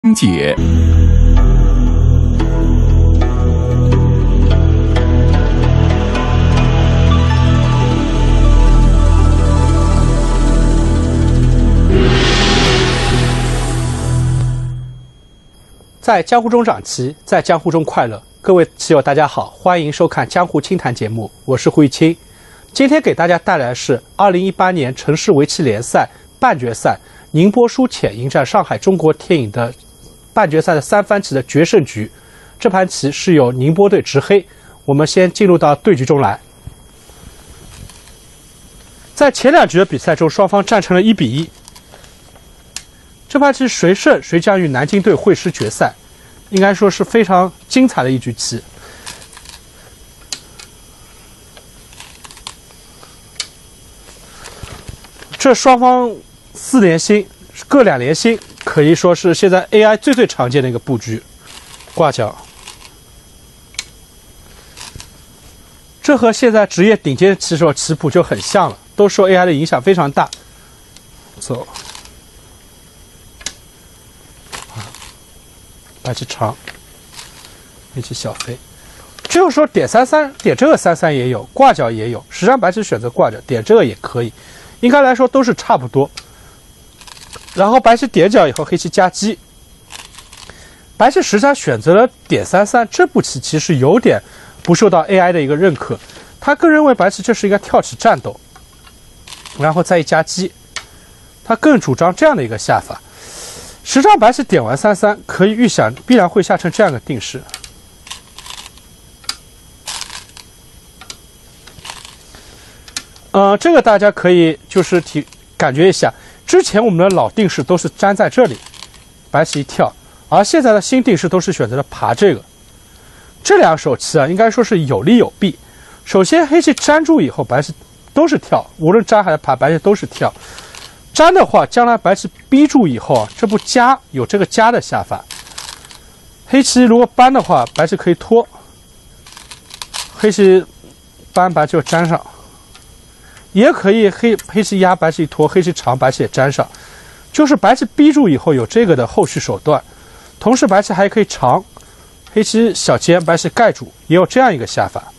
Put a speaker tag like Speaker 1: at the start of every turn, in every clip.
Speaker 1: 解。
Speaker 2: 在江湖中长齐，在江湖中快乐。各位棋友，大家好，欢迎收看江湖清谈节目，我是胡玉清。今天给大家带来的是2018年城市围棋联赛半决赛，宁波输浅迎战上海中国天影的半决赛的三番棋的决胜局。这盘棋是由宁波队执黑。我们先进入到对局中来。在前两局的比赛中，双方战成了1比1。这盘棋谁胜谁将与南京队会师决赛，应该说是非常精彩的一局棋。这双方4连星，各2连星，可以说是现在 AI 最常见的一个布局。挂角，这和现在职业顶尖棋手棋谱就很像了，都受 AI 的影响非常大。走。白棋长，黑棋小飞。这个时候点33，点这个33也有，挂角也有。实际上白棋选择挂角，点这个也可以，应该来说都是差不多。然后白棋点角以后，黑棋夹击。白棋实际上选择了点33，这步棋其实有点不受到 AI 的一个认可，他更认为白棋这是应该跳起战斗，然后再一夹击，他更主张这样的一个下法。实际上白棋点完33，可以预想必然会下成这样一个定式。这个大家可以就是感觉一下，之前我们的老定式都是粘在这里，白棋一跳，而现在的新定式都是选择了爬这个。这两手棋啊，应该说是有利有弊。首先黑棋粘住以后，白棋都是跳，无论粘还是爬，白棋都是跳。粘的话，将来白棋逼住以后，这步夹有这个夹的下法。黑棋如果扳的话，白棋可以拖，黑棋扳白棋就粘上，也可以黑棋压白棋拖，黑棋长白棋也粘上，就是白棋逼住以后有这个的后续手段。同时白棋还可以长，黑棋小尖，白棋盖住，也有这样一个下法。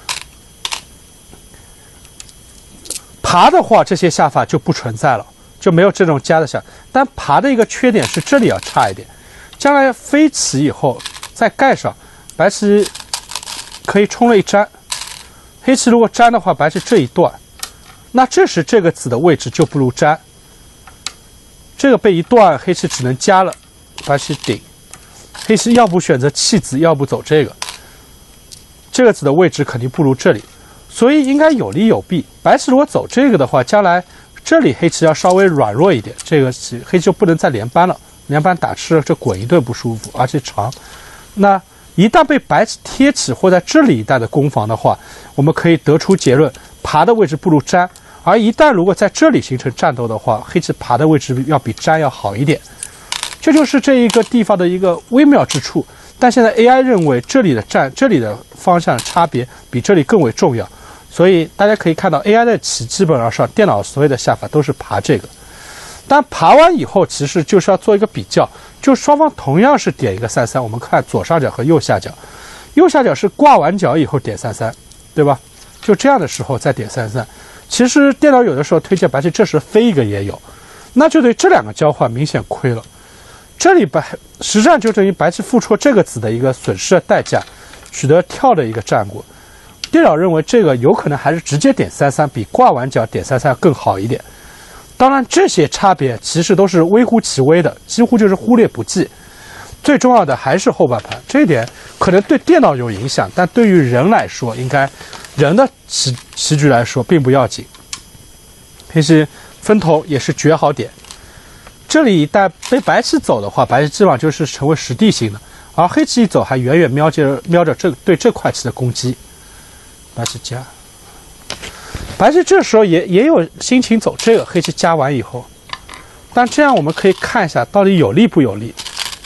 Speaker 2: 爬的话，这些下法就不存在了。就没有这种夹的下，但爬的一个缺点是这里要差一点，将来飞起以后再盖上，白棋可以冲了一粘，黑棋如果粘的话，白棋这一段，那这时这个子的位置就不如粘，这个被一断，黑棋只能夹了，白棋顶，黑棋要不选择弃子，要不走这个，这个子的位置肯定不如这里，所以应该有利有弊。白棋如果走这个的话，将来这里黑棋要稍微软弱一点，这个棋黑棋就不能再连扳了，连扳打吃这滚一顿不舒服，而且长。那一旦被白棋贴起或在这里一带的攻防的话，我们可以得出结论，爬的位置不如粘。而一旦如果在这里形成战斗的话，黑棋爬的位置要比粘要好一点。这就是这一个地方的一个微妙之处。但现在 AI 认为这里的这里的方向差别比这里更为重要。所以大家可以看到 AI 的棋基本上电脑所有的下法都是爬这个，但爬完以后其实就是要做一个比较，就双方同样是点一个33，我们看左上角和右下角，右下角是挂完角以后点33，对吧？就这样的时候再点33。其实电脑有的时候推荐白棋这时飞一个也有，那就对这两个交换明显亏了。这里实际上就等于白棋付出这个子的一个损失的代价，取得跳的一个战果。电脑认为这个有可能还是直接点33比挂完角点33更好一点。当然这些差别其实都是微乎其微的，几乎就是忽略不计。最重要的还是后半盘，这一点可能对电脑有影响，但对于人来说，应该人的棋局来说并不要紧。黑棋分头也是绝好点，这里一旦被白棋走的话，白棋基本上就是成为实地形的，而黑棋一走还远远瞄着对这块棋的攻击。白棋夹，白棋这时候也有心情走这个，黑棋夹完以后，但这样我们可以看一下到底有利不有利。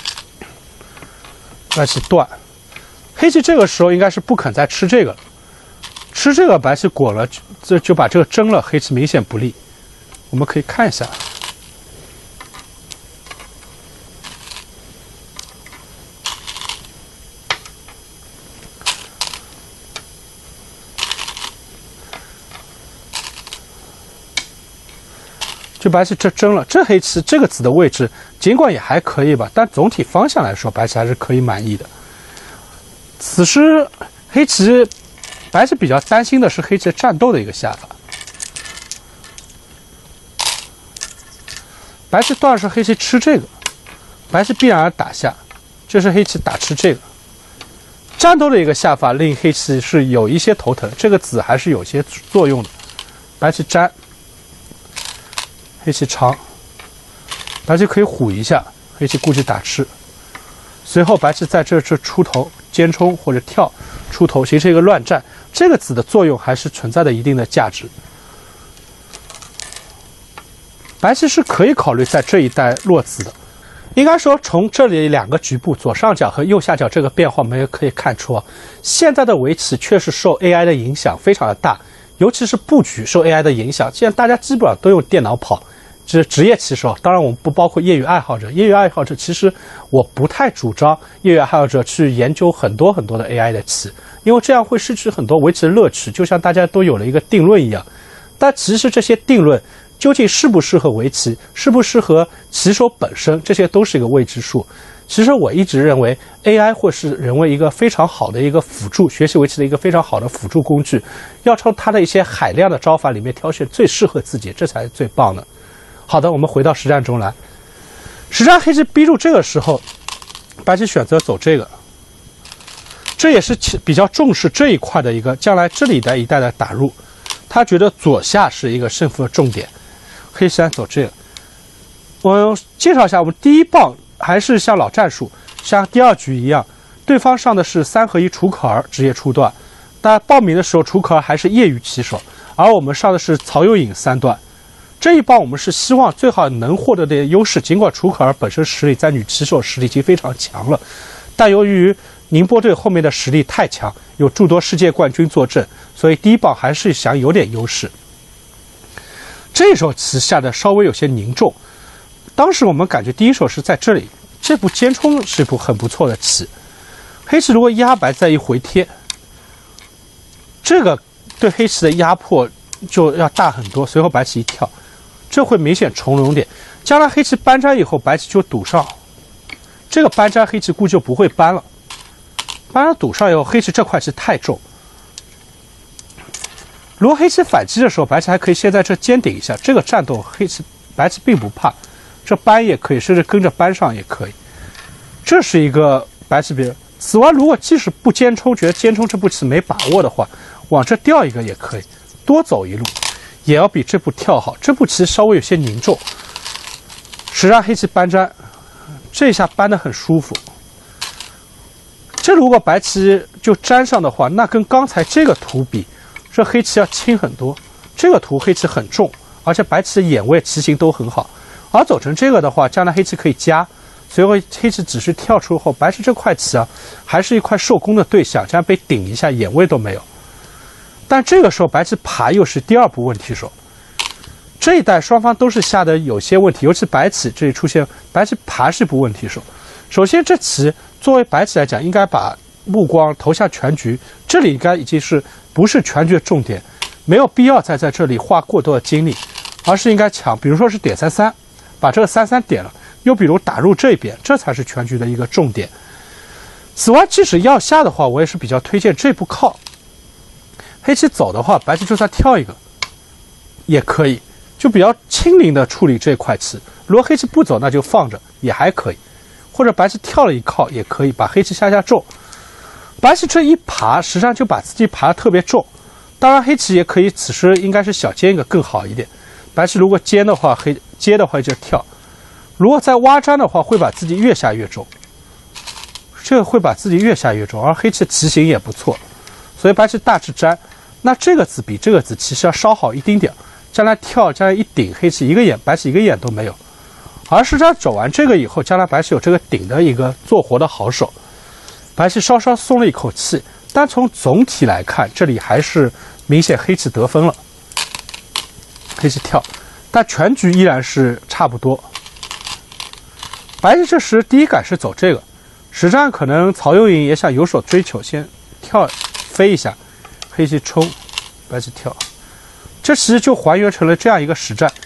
Speaker 2: 白棋断，黑棋这个时候应该是不肯再吃这个了，吃这个白棋滚了，就把这个争了，黑棋明显不利。我们可以看一下， 就白棋这争了，这黑棋这个子的位置尽管也还可以吧，但总体方向来说，白棋还是可以满意的。此时黑棋，白棋比较担心的是黑棋战斗的一个下法。白棋断是黑棋吃这个，白棋必然打下，这是黑棋打吃这个。战斗的一个下法令黑棋是有一些头疼，这个子还是有些作用的。白棋粘。黑棋长，白棋可以虎一下，黑棋估计打吃。随后白棋在这出头尖冲或者跳出头，形成一个乱战。这个子的作用还是存在的一定的价值。白棋是可以考虑在这一带落子的。应该说，从这里两个局部左上角和右下角这个变化，我们也可以看出啊，现在的围棋确实受 AI 的影响非常的大，尤其是布局受 AI 的影响。现在大家基本上都用电脑跑。这是职业棋手，当然我们不包括业余爱好者。业余爱好者其实我不太主张业余爱好者去研究很多的 AI 的棋，因为这样会失去很多围棋的乐趣，就像大家都有了一个定论一样。但其实这些定论究竟适不适合围棋，适不适合棋手本身，这些都是一个未知数。其实我一直认为 AI 会是人为一个非常好的一个辅助，学习围棋的一个非常好的辅助工具，要从它的一些海量的招法里面挑选最适合自己，这才是最棒的。好的，我们回到实战中来。实战黑棋逼住这个时候，白棋选择走这个，这也是比较重视这一块的一个将来这里的一带的打入。他觉得左下是一个胜负的重点，黑棋走这个。我介绍一下，我们第一棒还是像老战术，像第二局一样，对方上的是3合1楚可儿直接出段，但报名的时候楚可儿还是业余棋手，而我们上的是曹攸颖3段。这一棒我们是希望最好能获得的优势，尽管楚可儿本身实力在女棋手实力已经非常强了，但由于宁波队后面的实力太强，有诸多世界冠军坐镇，所以第一棒还是想有点优势。这手棋下的稍微有些凝重，当时我们感觉第一手是在这里，这步尖冲是一步很不错的棋。黑棋如果压白再一回贴，这个对黑棋的压迫就要大很多。随后白棋一跳，这会明显重容点。将来黑棋搬粘以后，白棋就堵上，这个搬粘黑棋估计就不会搬了。搬了堵上以后，黑棋这块棋太重。如果黑棋反击的时候，白棋还可以先在这尖顶一下，这个战斗白棋并不怕，这搬也可以，甚至跟着搬上也可以。这是一个白棋比。此外，如果即使不尖冲，觉得尖冲这步棋没把握的话，往这调一个也可以，多走一路，也要比这步跳好。这步棋稍微有些凝重，实让黑棋搬粘，这一下搬得很舒服。这如果白棋就粘上的话，那跟刚才这个图比，这黑棋要轻很多。这个图黑棋很重，而且白棋的眼位、棋形都很好。而走成这个的话，将来黑棋可以加，随后黑棋只是跳出后，白棋这块棋啊，还是一块受攻的对象，这样被顶一下，眼位都没有。但这个时候白棋爬又是第二步问题手，这一带双方都是下的有些问题，尤其白棋这里出现白棋爬是一步问题手。首先这棋作为白棋来讲，应该把目光投向全局，这里应该已经是不是全局的重点，没有必要再在这里花过多的精力，而是应该抢，比如说是点33，把这个33点了，又比如打入这边，这才是全局的一个重点。此外，即使要下的话，我也是比较推荐这步靠。黑棋走的话，白棋就算跳一个也可以，就比较轻灵的处理这块棋。如果黑棋不走，那就放着也还可以，或者白棋跳了一靠也可以，把黑棋下重。白棋这一爬，实际上就把自己爬得特别重。当然，黑棋也可以，此时应该是小尖一个更好一点。白棋如果尖的话，接的话就跳；如果再挖粘的话，会把自己越下越重。这个会把自己越下越重，而黑棋棋形也不错，所以白棋大致粘。那这个子比这个子其实要稍好一丁点，将来跳，将来一顶，黑棋一个眼，白棋一个眼都没有。而是他走完这个以后，将来白棋有这个顶的一个做活的好手，白棋稍稍松了一口气。但从总体来看，这里还是明显黑棋得分了。黑棋跳，但全局依然是差不多。白棋这时第一感是走这个，实战可能曹攸颖也想有所追求，先跳飞一下，黑棋冲，白棋跳，这其实就还原成了这样一个实战，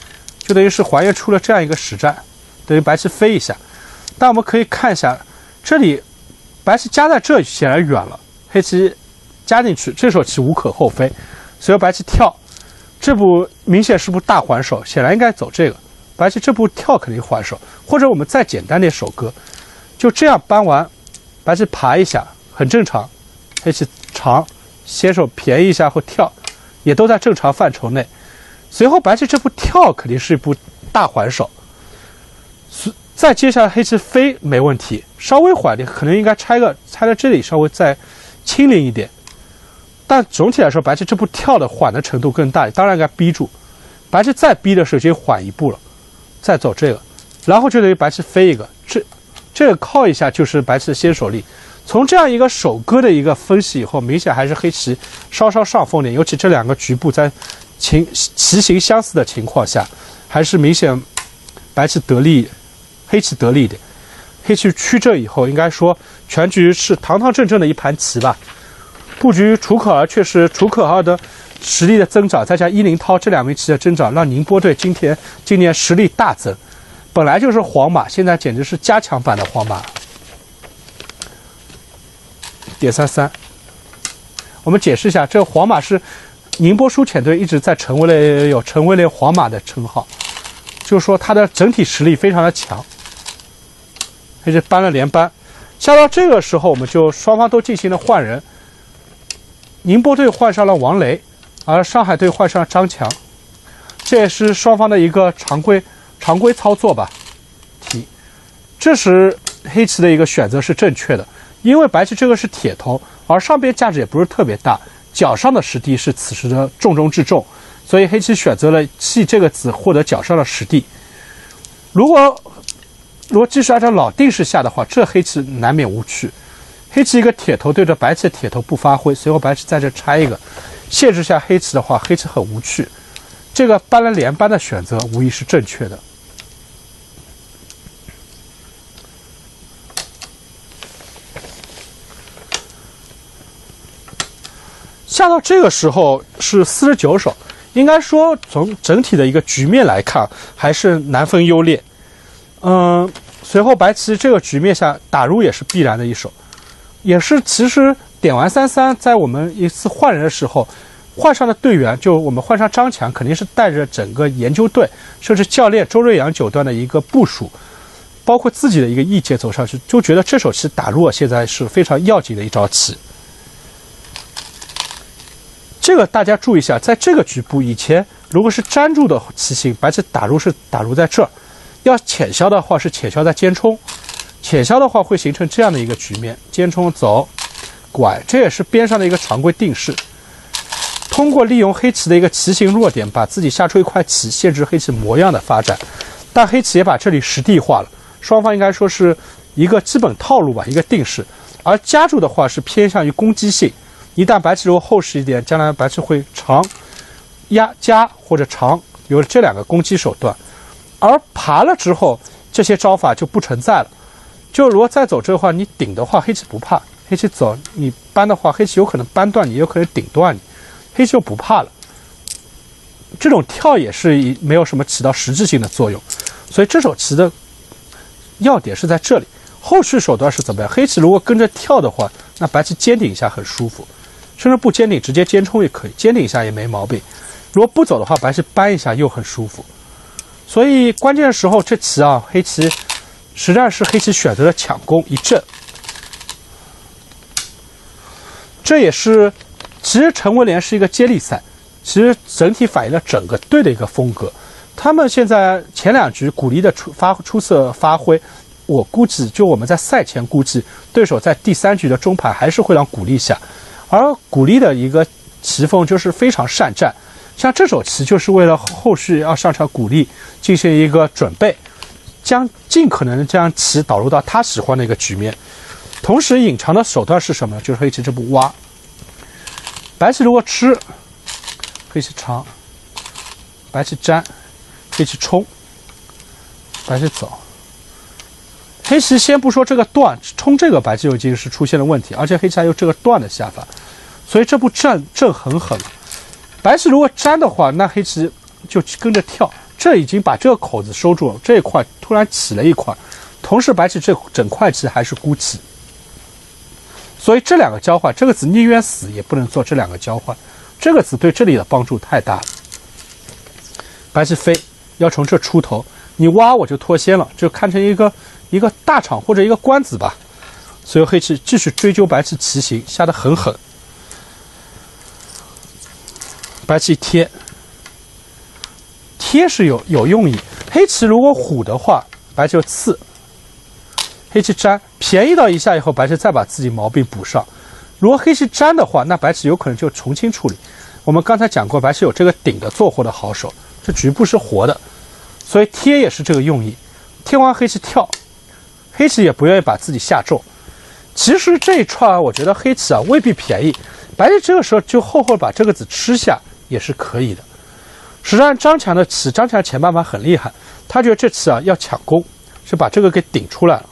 Speaker 2: 就等于是还原出了这样一个实战，等于白棋飞一下。但我们可以看一下，这里白棋夹在这显然远了，黑棋加进去，这时候棋无可厚非，随后白棋跳，这步明显是步大还手，显然应该走这个。白棋这步跳肯定还手，或者我们再简单点手歌，就这样搬完，白棋爬一下很正常，黑棋长，先手便宜一下或跳，也都在正常范畴内。随后白棋这步跳肯定是一步大还手，再接下来黑棋飞没问题，稍微缓点，可能应该拆在这里稍微再轻灵一点。但总体来说，白棋这步跳的缓的程度更大，当然应该逼住。白棋再逼的时候就缓一步了，再走这个，然后就等于白棋飞一个，这个靠一下就是白棋的先手力。从这样一个手歌的一个分析以后，明显还是黑棋稍稍上风点，尤其这两个局部在棋形相似的情况下，还是明显白棋得利，黑棋得利一点。黑棋趋阵以后，应该说全局是堂堂正正的一盘棋吧。布局楚可儿确实，楚可儿的实力的增长，再加伊林涛这两名棋的增长，让宁波队今年实力大增。本来就是皇马，现在简直是加强版的皇马。点33，我们解释一下，这个皇马是宁波书浅队一直在成为了皇马的称号，就是说它的整体实力非常的强。黑棋搬了连扳，下到这个时候，我们就双方都进行了换人。宁波队换上了王雷，而上海队换上了张强，这也是双方的一个常规操作吧。这时黑棋的一个选择是正确的，因为白棋这个是铁头，而上边价值也不是特别大，角上的实地是此时的重中之重，所以黑棋选择了弃这个子获得角上的实地。如果继续按照老定式下的话，这黑棋难免无趣。黑棋一个铁头对着白棋的铁头不发挥，随后白棋在这拆一个，限制下黑棋的话，黑棋很无趣。这个搬了连扳的选择无疑是正确的。下到这个时候是49手，应该说从整体的一个局面来看，还是难分优劣。随后白棋这个局面下打入也是必然的一手，也是其实点完33，在我们一次换人的时候，换上的队员就我们换上张强，肯定是带着整个研究队甚至教练周瑞阳九段的一个部署，包括自己的一个意见走上去，就觉得这手棋打入现在是非常要紧的一招棋。这个大家注意一下，在这个局部以前如果是粘住的棋形，白棋打入是打入在这儿，要浅消的话是浅消在尖冲，浅消的话会形成这样的一个局面，尖冲走拐，这也是边上的一个常规定式。通过利用黑棋的一个棋形弱点，把自己下出一块棋，限制黑棋模样的发展。但黑棋也把这里实地化了，双方应该说是一个基本套路吧，一个定式。而夹住的话是偏向于攻击性，一旦白棋如果厚实一点，将来白棋会长压夹或者长，有这两个攻击手段。而爬了之后，这些招法就不存在了。就如果再走这个话，你顶的话，黑棋不怕；黑棋走，你搬的话，黑棋有可能搬断你，也有可能顶断你，黑棋就不怕了。这种跳也是没有什么起到实质性的作用，所以这手棋的要点是在这里。后续手段是怎么样？黑棋如果跟着跳的话，那白棋尖顶一下很舒服，甚至不尖顶直接尖冲也可以，尖顶一下也没毛病。如果不走的话，白棋搬一下又很舒服。所以关键时候这棋啊，黑棋实战是黑棋选择了抢攻一阵，这也是其实陈文联是一个接力赛，其实整体反映了整个队的一个风格。他们现在前两局鼓励的出色发挥，我估计就我们在赛前估计对手在第3局的中盘还是会让鼓励下，而鼓励的一个棋风就是非常善战。像这手棋就是为了后续要上场鼓励进行一个准备，将尽可能将棋导入到他喜欢的一个局面。同时隐藏的手段是什么？就是黑棋这步挖，白棋如果吃，黑棋长，白棋粘，黑棋冲，白棋走。黑棋先不说这个断，冲这个白棋就已经是出现了问题，而且黑棋还有这个断的下法，所以这步正很狠了。白棋如果粘的话，那黑棋就跟着跳， 这已经把这个口子收住了，这一块突然起了一块，同时白棋这整块棋还是孤棋，所以这两个交换，这个子宁愿死也不能做这两个交换，这个子对这里的帮助太大了。白棋飞要从这出头，你挖我就脱先了，就看成一个大场或者一个官子吧。所以黑棋继续追究白棋棋形，下得很狠。白棋贴，贴是有用意。黑棋如果虎的话，白棋就刺。黑棋粘，便宜到一下以后，白棋再把自己毛病补上。如果黑棋粘的话，那白棋有可能就重新处理。我们刚才讲过，白棋有这个顶的做活的好手，这局部是活的，所以贴也是这个用意。贴完黑棋跳，黑棋也不愿意把自己下重。其实这一串我觉得黑棋未必便宜，白棋这个时候就厚厚把这个子吃下也是可以的。实际上张强的棋，张强前半盘很厉害，他觉得这棋要抢攻，是把这个给顶出来了。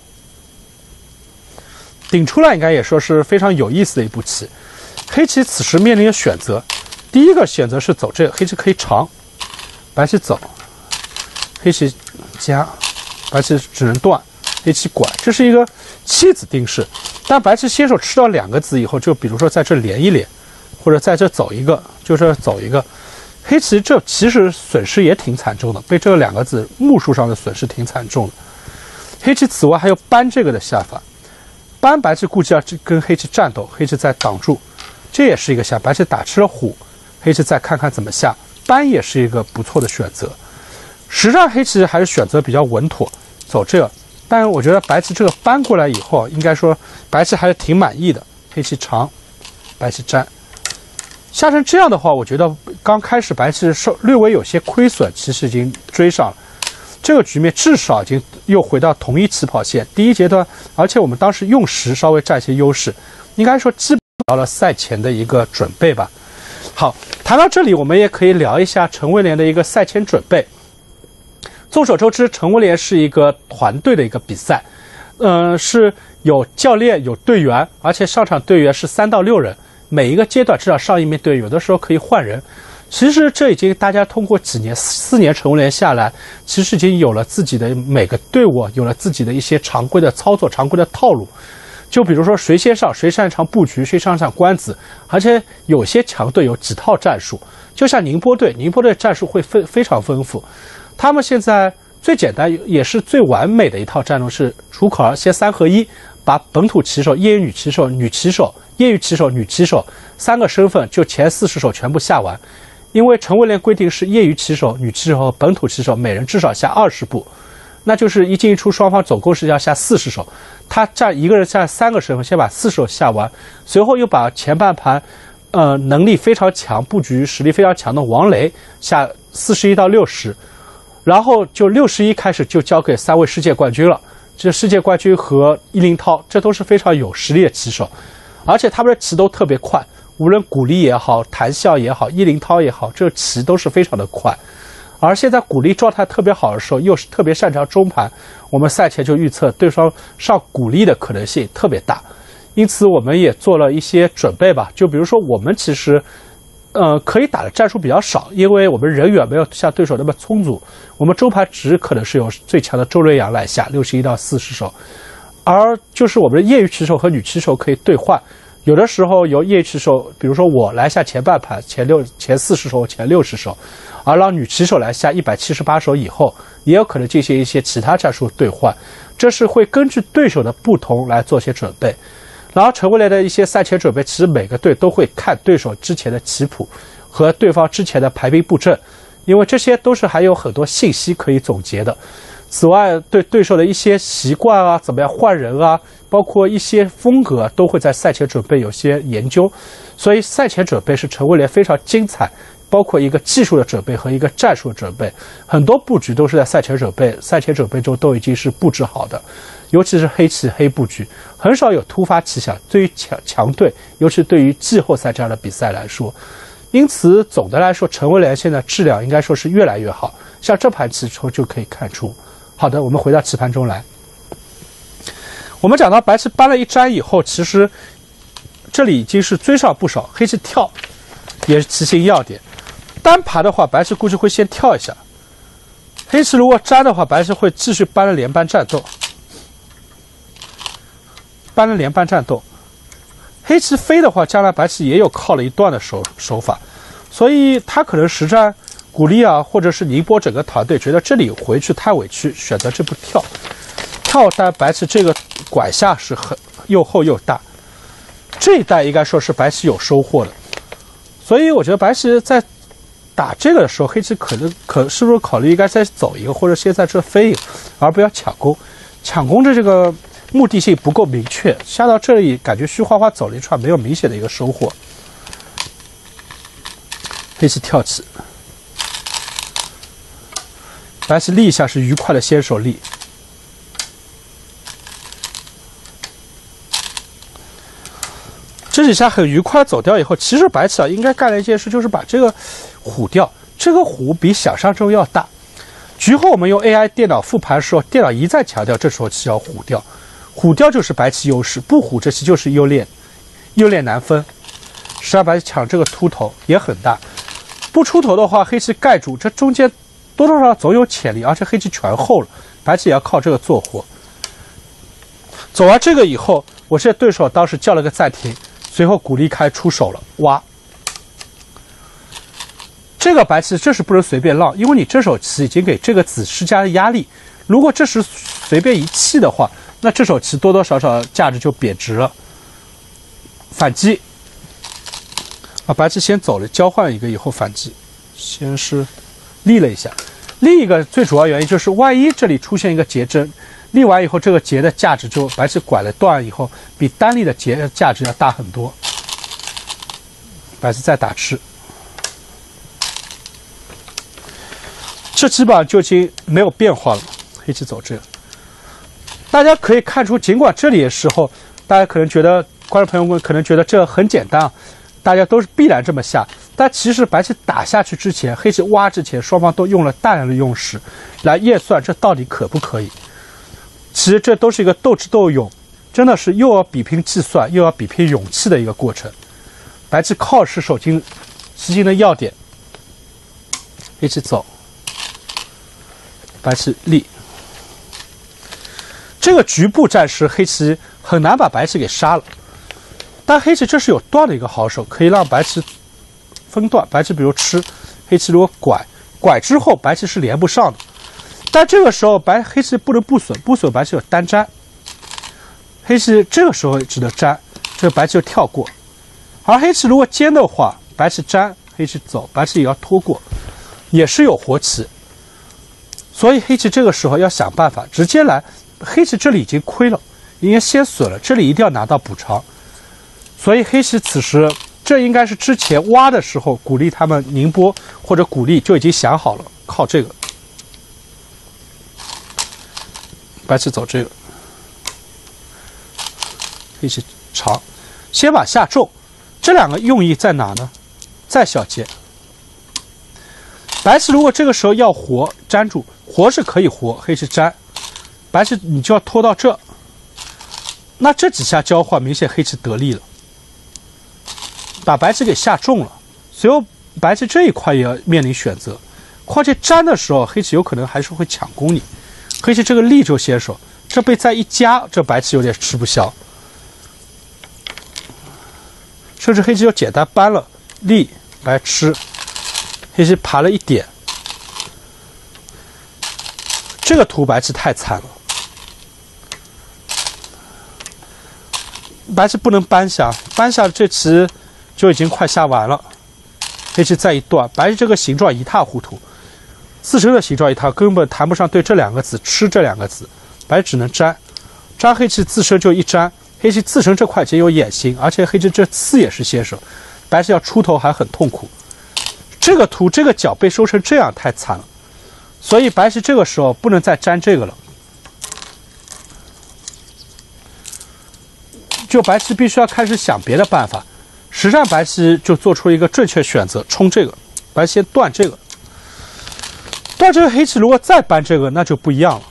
Speaker 2: 顶出来应该也说是非常有意思的一步棋。黑棋此时面临的选择，第一个选择是走这个，黑棋可以长，白棋走，黑棋夹，白棋只能断，黑棋拐，这是一个7子定式。但白棋先手吃到2个子以后，就比如说在这连一连，或者在这走一个，就这走一个，黑棋这其实损失也挺惨重的，被这2个子目数上的损失挺惨重的。黑棋此外还有搬这个的下法，搬白棋估计要跟黑棋战斗，黑棋再挡住，这也是一个下。白棋打吃了虎，黑棋再看看怎么下，搬也是一个不错的选择。实际上黑棋还是选择比较稳妥，走这个。但我觉得白棋这个搬过来以后，应该说白棋还是挺满意的。黑棋长，白棋粘，下成这样的话，我觉得刚开始白棋略微有些亏损，其实已经追上了。这个局面至少已经又回到同一起跑线。第一阶段，而且我们当时用时稍微占些优势，应该说基本到了赛前的一个准备吧。好，谈到这里，我们也可以聊一下陈威廉的一个赛前准备。众所周知，陈威廉是一个团队的一个比赛，是有教练有队员，而且上场队员是3到6人，每一个阶段至少上一名队员，有的时候可以换人。其实这已经大家通过几年4年陈威廉下来，其实已经有了自己的每个队伍有了自己的一些常规的操作、常规的套路。就比如说谁先上，谁擅长布局，谁擅长官子，而且有些强队有几套战术，就像宁波队战术会非常丰富。他们现在最简单也是最完美的一套战术是楚口儿先3合1，把本土棋手、业余女棋手、女棋手、业余棋手、女棋手3个身份就前40手全部下完。因为陈威廉规定是业余棋手、女棋手和本土棋手每人至少下20步，那就是一进一出双方总共是要下40手。他一个人占3个身份，先把40手下完，随后又把前半盘能力非常强、布局实力非常强的王雷下41到60。然后就61开始就交给3位世界冠军了，这世界冠军和伊林涛，这都是非常有实力的棋手，而且他们的棋都特别快，无论古力也好，谭笑也好，伊林涛也好，这棋都是非常的快。而现在古力状态特别好的时候，又是特别擅长中盘，我们赛前就预测对方上古力的可能性特别大，因此我们也做了一些准备吧。就比如说我们其实可以打的战术比较少，因为我们人员没有像对手那么充足，我们中盘只可能是由最强的周瑞阳来下61到40手，而就是我们的业余棋手和女棋手可以兑换，有的时候由业余棋手，比如说我来下前半盘前40手、前60手，而让女棋手来下178手以后，也有可能进行一些其他战术兑换，这是会根据对手的不同来做些准备。然后陈威廉的一些赛前准备，其实每个队都会看对手之前的棋谱和对方之前的排兵布阵，因为这些都是还有很多信息可以总结的。此外，对对手的一些习惯啊，怎么样换人啊，包括一些风格，都会在赛前准备有些研究。所以赛前准备是陈威廉非常精彩，包括一个技术的准备和一个战术的准备，很多布局都是在赛前准备中都已经是布置好的。尤其是黑棋黑布局，很少有突发奇想。对于强队，尤其对于季后赛这样的比赛来说，因此总的来说，陈威廉现在质量应该说是越来越好。像这盘棋就可以看出。好的，我们回到棋盘中来。我们讲到白棋搬了一粘以后，其实这里已经是追上不少。黑棋跳也是棋形要点。单爬的话，白棋估计会先跳一下， 黑棋如果粘的话，白棋会继续搬了连扳战斗，搬了连扳战斗。黑棋飞的话，将来白棋也有靠了一段的手法，所以他可能实战鼓励啊，或者是宁波整个团队觉得这里回去太委屈，选择这步跳。但白棋这个拐下是很又厚又大，这一带应该说是白棋有收获的，所以我觉得白棋在打这个的时候，黑棋是不是考虑应该再走一个，或者先在这飞一个，而不要抢攻。抢攻的这个目的性不够明确，下到这里感觉虚花花走了一串，没有明显的一个收获。黑棋跳起，白棋立一下是愉快的先手立。这几下很愉快走掉以后，其实白棋应该干了一件事，就是把这个虎掉。这个虎比想象中要大。局后我们用 AI 电脑复盘的时候，电脑一再强调这时候棋要虎掉，虎掉就是白棋优势，不虎这棋就是优劣难分。实际上白棋抢这个秃头也很大，不出头的话，黑棋盖住，这中间多多少少总有潜力，而且黑棋全厚了，白棋也要靠这个做活。走完这个以后，我这对手当时叫了个暂停。随后鼓励开出手了，挖。这个白棋这是不能随便浪，因为你这手棋已经给这个子施加了压力。如果这时随便一弃的话，那这手棋多多少少价值就贬值了。反击，白棋先走了，交换一个以后反击，先是立了一下。另一个最主要原因就是，万一这里出现一个劫针。立完以后，这个劫的价值就白棋拐了段以后，比单立的劫的价值要大很多。白棋再打吃，这基本上就已经没有变化了。黑棋走这个，大家可以看出，尽管这里的时候，大家可能觉得观众朋友们可能觉得这很简单啊，大家都是必然这么下，但其实白棋打下去之前，黑棋挖之前，双方都用了大量的用时来验算这到底可不可以。其实这都是一个斗智斗勇，真的是又要比拼计算，又要比拼勇气的一个过程。白棋靠是棋筋的要点，黑棋走，白棋立。这个局部战时，黑棋很难把白棋给杀了，但黑棋这是有断的一个好手，可以让白棋分段。白棋比如吃，黑棋如果拐之后，白棋是连不上的。但这个时候黑棋不能不损白棋有单粘，黑棋这个时候只能粘，这个白棋就跳过。而黑棋如果尖的话，白棋粘，黑棋走，白棋也要拖过，也是有活棋。所以黑棋这个时候要想办法直接来，黑棋这里已经亏了，应该先损了，这里一定要拿到补偿。所以黑棋此时这应该是之前挖的时候鼓励他们宁波或者鼓励就已经想好了，靠这个。白棋走这个，黑棋长，先把下重，这两个用意在哪呢？在小节。白棋如果这个时候要活粘住，活是可以活，黑棋粘，白棋你就要拖到这，那这几下交换明显黑棋得利了，把白棋给下重了，随后白棋这一块也要面临选择，况且粘的时候黑棋有可能还是会抢攻你。黑棋这个立就先手，这被再一夹，这白棋有点吃不消，甚至黑棋就简单搬了立，白吃，黑棋爬了一点，这个图白棋太惨了，白棋不能搬下这棋就已经快下完了，黑棋再一断，白棋这个形状一塌糊涂。自身的形状一塌，根本谈不上对这两个子吃这两个子，白只能粘，黑棋自身就一粘，黑棋自身这块已经有眼形，而且黑棋这刺也是先手，白棋要出头还很痛苦。这个图这个角被收成这样太惨了，所以白棋这个时候不能再粘这个了，就白棋必须要开始想别的办法。实战白棋就做出一个正确选择，冲这个，白棋先断这个。断这个黑棋如果再搬这个，那就不一样了。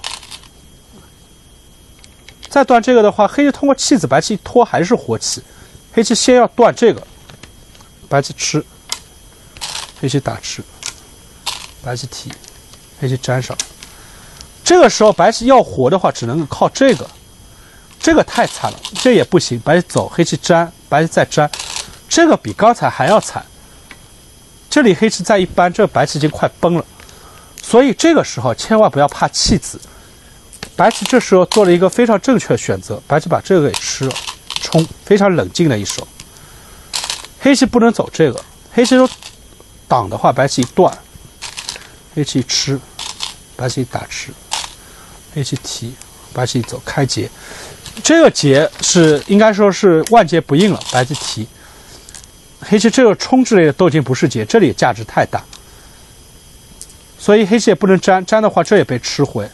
Speaker 2: 再断这个的话，黑棋通过弃子，白棋一拖还是活棋。黑棋先要断这个，白棋吃，黑棋打吃，白棋提， 黑棋粘上。这个时候白棋要活的话，只能靠这个，这个太惨了，这也不行。白棋走，黑棋粘，白棋再粘，这个比刚才还要惨。这里黑棋再一扳，这个白棋已经快崩了。所以这个时候千万不要怕弃子。白棋这时候做了一个非常正确的选择，白棋把这个给吃了，冲，非常冷静的一手。黑棋不能走这个，黑棋挡的话，白棋一断，黑棋一吃，白棋打吃，黑棋提，白棋一走开劫。这个劫是应该说是万劫不应了，白棋提。黑棋这个冲之类的都已经不是劫，这里价值太大，所以黑棋也不能粘，粘的话这也被吃回。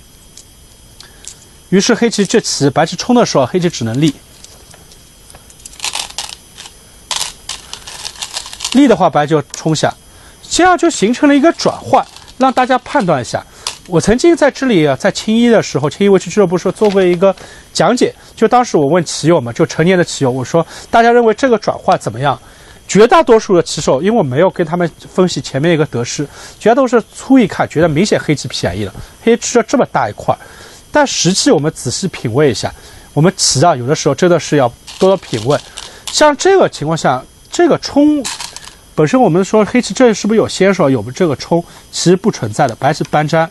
Speaker 2: 于是黑棋这棋白棋冲的时候，黑棋只能立。立的话，白就冲下，这样就形成了一个转换，让大家判断一下。我曾经在这里在青衣的时候，青衣围棋俱乐部说做过一个讲解，就当时我问棋友们，就成年的棋友，我说大家认为这个转换怎么样？绝大多数的棋手，因为我没有跟他们分析前面一个得失，绝大多数粗一看，觉得明显黑棋便宜了，黑吃了这么大一块。但实际我们仔细品味一下，我们棋有的时候真的是要多多品味。像这个情况下，这个冲本身我们说黑棋这是不是有先手，有这个冲，其实不存在的。白棋扳粘，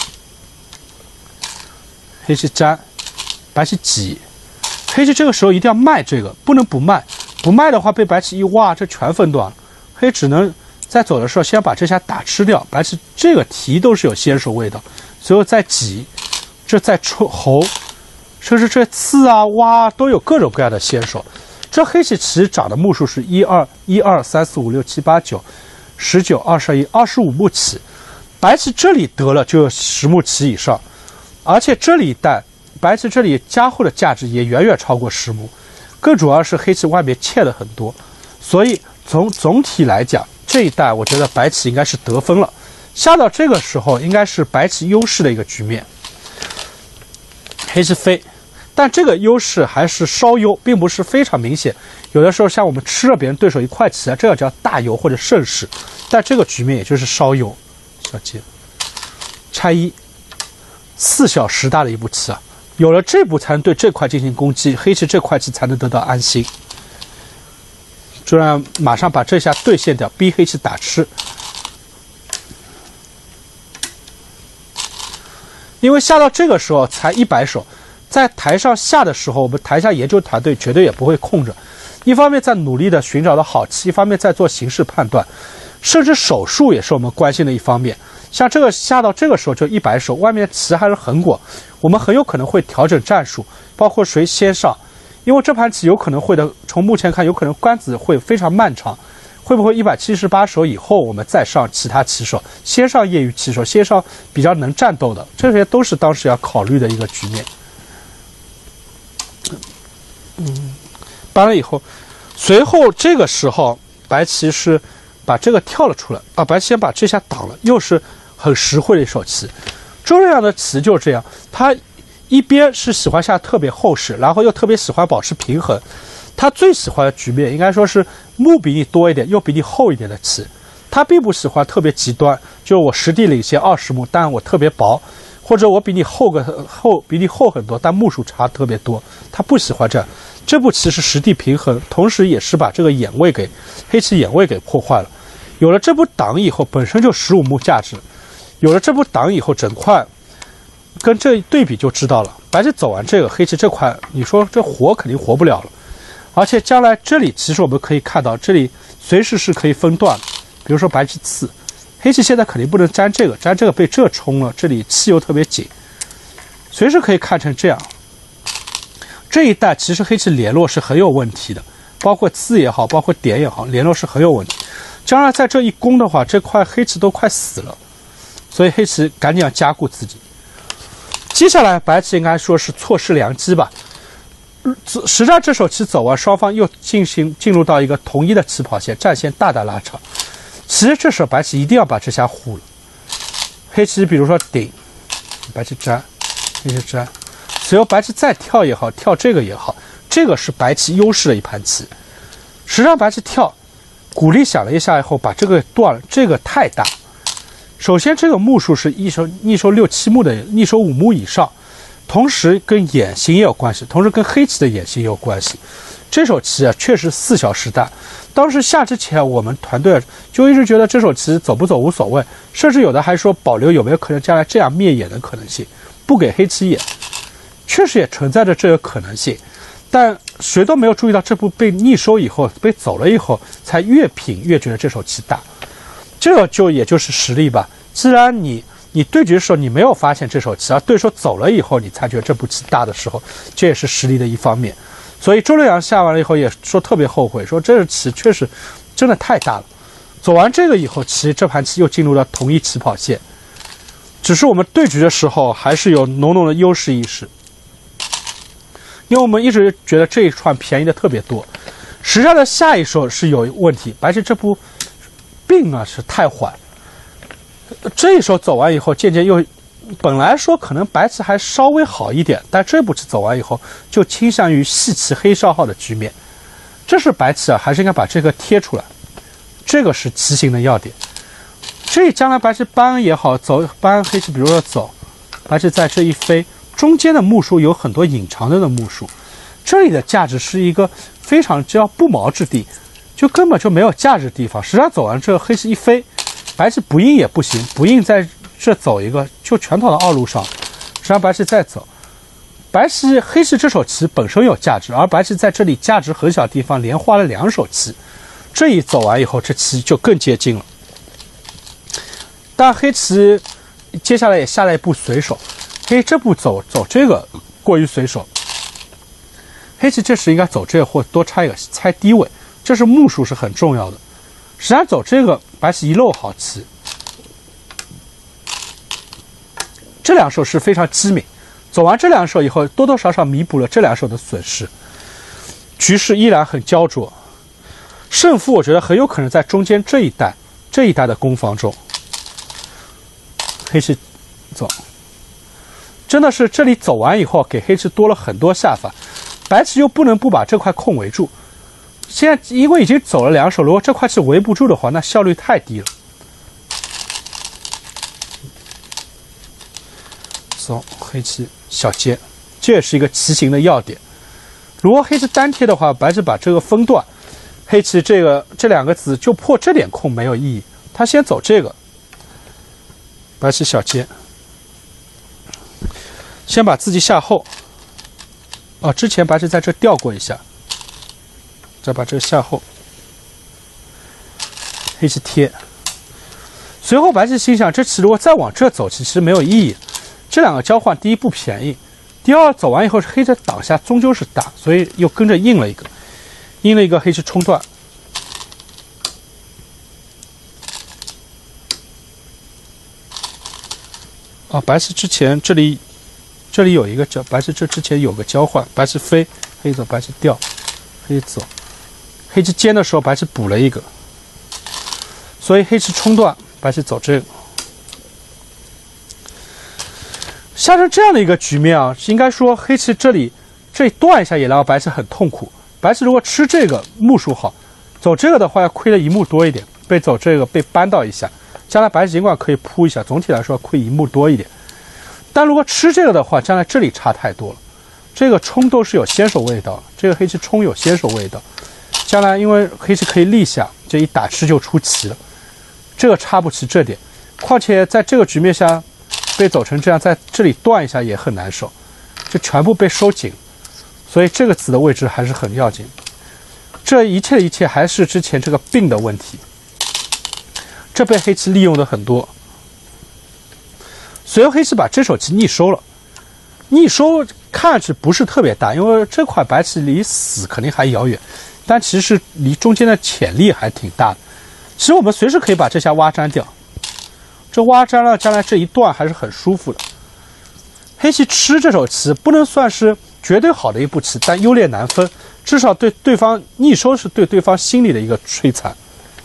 Speaker 2: 黑棋粘，白棋挤，黑棋这个时候一定要卖这个，不能不卖，不卖的话被白棋一挖，这全分段了。黑只能在走的时候先把这下打吃掉，白棋这个提都是有先手味道，随后再挤。这在抽侯，甚至这刺挖都有各种各样的先手。这黑棋其实长的目数是1、2、1、2、3、4、5、6、7、8、9、19、21、25目棋，白棋这里得了就有10目棋以上，而且这里一带白棋这里加厚的价值也远远超过10目，更主要是黑棋外面欠的很多，所以从总体来讲，这一带我觉得白棋应该是得分了。下到这个时候，应该是白棋优势的一个局面。黑棋飞，但这个优势还是稍优，并不是非常明显。有的时候像我们吃了别人对手一块棋这个叫大优或者胜势，但这个局面也就是稍优。小节拆一，4小10大的一步棋有了这步才能对这块进行攻击，黑棋这块棋才能得到安心。这样马上把这下兑现掉，逼黑棋打吃。因为下到这个时候才100手，在台上下的时候，我们台下研究团队绝对也不会空着，一方面在努力的寻找到好棋，一方面在做形势判断，甚至手数也是我们关心的一方面。像这个下到这个时候就100手，外面棋还是很广，我们很有可能会调整战术，包括谁先上，因为这盘棋有可能会的，从目前看有可能官子会非常漫长。会不会178手以后我们再上其他棋手，先上业余棋手，先上比较能战斗的，这些都是当时要考虑的一个局面。搬了以后，随后这个时候白棋是把这个跳了出来白棋先把这下挡了，又是很实惠的一手棋。周亮的棋就是这样，他一边是喜欢下特别厚实，然后又特别喜欢保持平衡。他最喜欢的局面应该说是目比你多一点又比你厚一点的棋，他并不喜欢特别极端，就我实地领先20目，但我特别薄，或者我比你比你厚很多，但目数差特别多，他不喜欢这样。这步棋是实地平衡，同时也是把这个眼位给黑棋眼位给破坏了。有了这步挡以后，本身就15目价值，有了这步挡以后，整块跟这一对比就知道了。白棋走完这个，黑棋这块，你说这活肯定活不了了。而且将来这里其实我们可以看到，这里随时是可以分段的。比如说白棋刺，黑棋现在肯定不能粘这个，粘这个被这冲了，这里气又特别紧，随时可以看成这样。这一带其实黑棋联络是很有问题的，包括刺也好，包括点也好，联络是很有问题。将来在这一攻的话，这块黑棋都快死了，所以黑棋赶紧要加固自己。接下来白棋应该说是错失良机吧。实战这手棋走完，双方又进入到一个统一的起跑线，战线大大拉长。其实这时候白棋一定要把这下护了。黑棋比如说顶，白棋粘，黑棋粘，随后白棋再跳也好，跳这个也好，这个是白棋优势的一盘棋。实战白棋跳，鼓励想了一下以后，把这个断了，这个太大。 首先，这个目数是逆收6、7目的，逆收5目以上，同时跟眼型也有关系，同时跟黑棋的眼型也有关系。这手棋啊，确实4小时大。当时下之前，我们团队就一直觉得这手棋走不走无所谓，甚至有的还说保留有没有可能将来这样灭眼的可能性，不给黑棋眼。确实也存在着这个可能性，但谁都没有注意到这步被逆收以后，被走了以后，才越品越觉得这手棋大。这个也就是实力吧。既然你对局的时候你没有发现这手棋，而对手走了以后你才觉得这步棋大的时候，这也是实力的一方面。所以周六阳下完了以后也说特别后悔，说这个棋确实真的太大了。走完这个以后，其实这盘棋又进入了同一起跑线，只是我们对局的时候还是有浓浓的优势意识，因为我们一直觉得这一串便宜的特别多。实际上的下一手是有问题，白棋这步病啊是太缓，这一手走完以后，渐渐又本来说可能白棋还稍微好一点，但这步棋走完以后，就倾向于细棋黑少号的局面。这是白棋啊，还是应该把这个贴出来，这个是棋形的要点。这将来白棋搬也好，走搬黑棋，比如说走，白棋在这一飞，中间的目数有很多隐藏的目数，这里的价值是一个非常叫不毛之地，就根本就没有价值的地方。实际上走完这个黑棋一飞，白棋不应也不行，不应在这走一个就全跑到2路上，实际上白棋再走，黑棋这手棋本身有价值，而白棋在这里价值很小的地方连花了2手棋，这一走完以后，这棋就更接近了。但黑棋接下来也下了一步随手，黑这步走这个过于随手，黑棋这时应该走这个或多插一个猜低位，这是目数是很重要的。实际上走这个白棋一漏好棋，这2手是非常机敏。走完这2手以后，多多少少弥补了这2手的损失，局势依然很焦灼。胜负我觉得很有可能在中间这一带的攻防中。黑棋走，真的是这里走完以后给黑棋多了很多下法，白棋又不能不把这块空围住。现在因为已经走了2手，如果这块棋围不住的话，那效率太低了。走黑棋小尖，这也是一个棋形的要点。如果黑棋单贴的话，白棋把这个分段，黑棋这2个子就破这点空没有意义。他先走这个，白棋小尖，先把自己下后。之前白棋在这调过一下，再把这个下后，黑棋贴。随后白棋心想，这棋如果再往这走，其实没有意义。这2个交换，第一不便宜，第二走完以后是黑棋挡下，终究是大，所以又跟着应了一个黑棋冲断。白棋之前这里有一个白棋这之前有个交换，白棋飞，黑走，白棋掉，黑走，黑棋尖的时候白棋补了一个，所以黑棋冲断，白棋走这个。下成这样的一个局面啊，应该说黑棋这里断一下也让白棋很痛苦。白棋如果吃这个目数好，走这个的话要亏了1目多一点，被走这个被扳到一下，将来白棋尽管可以扑一下，总体来说亏1目多一点。但如果吃这个的话，将来这里差太多了。这个冲都是有先手味道，这个黑棋冲有先手味道，将来因为黑棋可以立下，这一打吃就出棋了，这个插不起这点。况且在这个局面下被走成这样，在这里断一下也很难受，就全部被收紧，所以这个子的位置还是很要紧。这一切还是之前这个病的问题，这被黑棋利用的很多。随后黑棋把这手棋逆收了，逆收看上去不是特别大，因为这块白棋离死肯定还遥远，但其实离中间的潜力还挺大的。其实我们随时可以把这下挖粘掉，这挖粘了，将来这一段还是很舒服的。黑棋吃这手棋不能算是绝对好的一步棋，但优劣难分，至少对对方逆收是对对方心理的一个摧残。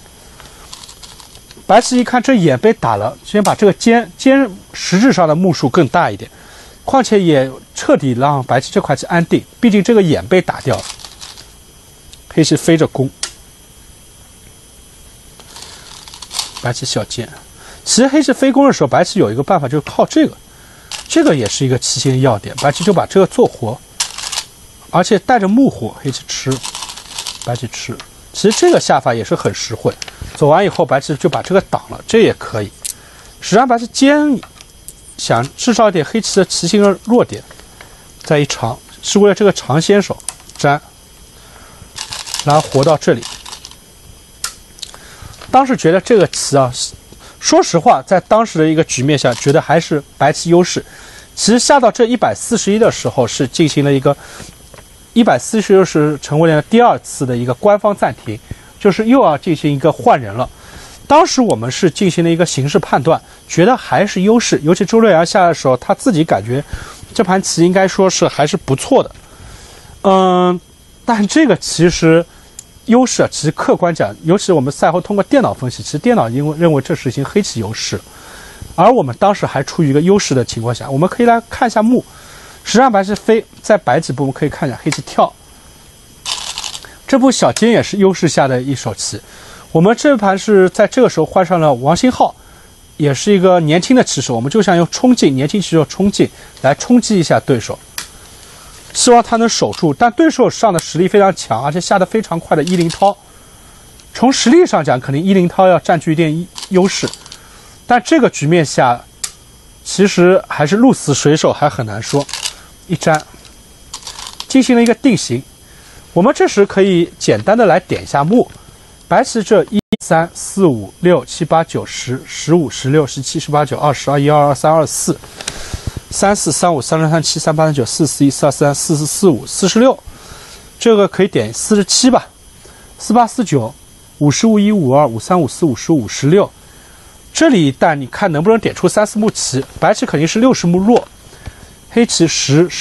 Speaker 2: 白棋一看这眼被打了，先把这个尖实质上的目数更大一点，况且也彻底让白棋这块棋安定，毕竟这个眼被打掉了。黑棋飞着攻，白棋小尖。 其实黑棋飞攻的时候，白棋有一个办法，就是靠这个，这个也是一个棋形的要点。白棋就把这个做活，而且带着木活，黑棋吃，白棋吃。其实这个下法也是很实惠。走完以后，白棋就把这个挡了，这也可以。实际上，白棋尖想制造一点黑棋的棋形的弱点，再一长，是为了这个长先手粘，然后活到这里。当时觉得这个棋啊，说实话，在当时的一个局面下，觉得还是白棋优势。其实下到这141的时候，是进行了一个140，是成为了第2次的一个官方暂停，就是又要进行一个换人了。当时我们是进行了一个形势判断，觉得还是优势。尤其周洛阳下的时候，他自己感觉这盘棋应该说是还是不错的。但这个其实优势其实客观讲，尤其我们赛后通过电脑分析，其实电脑认为这是已经黑棋优势，而我们当时还处于一个优势的情况下。我们可以来看一下目，实际上白棋飞在白棋部分可以看一下黑棋跳，这步小尖也是优势下的一手棋。我们这盘是在这个时候换上了王星浩，也是一个年轻的棋手，我们就想用冲劲，年轻棋手冲劲来冲击一下对手，希望他能守住。但对手上的实力非常强，而且下得非常快的伊林涛，从实力上讲，肯定伊林涛要占据一点优势。但这个局面下，其实还是鹿死谁手还很难说。一粘，进行了一个定型。我们这时可以简单的来点一下目。白棋这1、3、4、5、6、7、8、9、10、15、16、17、18、19、20、21、22、23、24、34、35、36、37、38、39、41、42、43、44、45、46，这个可以点47吧。48、49、55、51、52、53、54、55、56。这里一旦你看能不能点出3、4目棋，白棋肯定是60目弱，黑棋